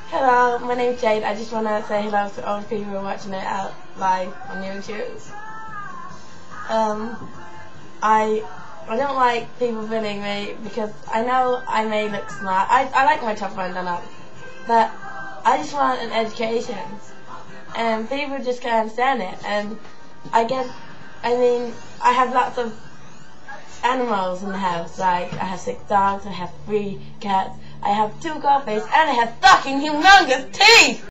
Hello, my name's Jade. I just want to say hello to all the people who are watching it out live on YouTube. I don't like people bullying me because I know I may look smart. I like my top one done up, but I just want an education, and people just can't understand it. And I have lots of animals in the house. Like I have 6 dogs, I have 3 cats, I have 2 goldfish, and I have fucking humongous teeth!